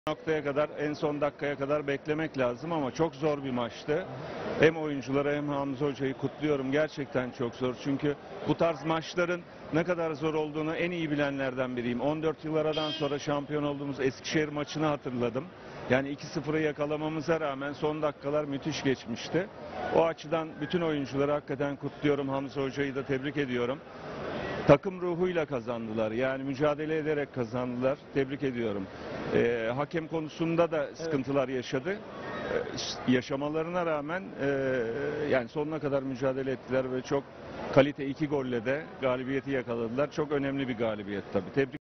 noktaya kadar, en son dakikaya kadar beklemek lazım ama çok zor bir maçtı. Hem oyunculara hem Hamza Hoca'yı kutluyorum. Gerçekten çok zor. Çünkü bu tarz maçların ne kadar zor olduğunu en iyi bilenlerden biriyim. 14 yıl aradan sonra şampiyon olduğumuz Eskişehir maçını hatırladım. Yani 2-0'ı yakalamamıza rağmen son dakikalar müthiş geçmişti. O açıdan bütün oyuncuları hakikaten kutluyorum. Hamza Hoca'yı da tebrik ediyorum. Takım ruhuyla kazandılar. Yani mücadele ederek kazandılar. Tebrik ediyorum. Hakem konusunda da sıkıntılar yaşadı. Yaşamalarına rağmen yani sonuna kadar mücadele ettiler ve çok kalite 2 golle de galibiyeti yakaladılar. Çok önemli bir galibiyet tabii. Tebrik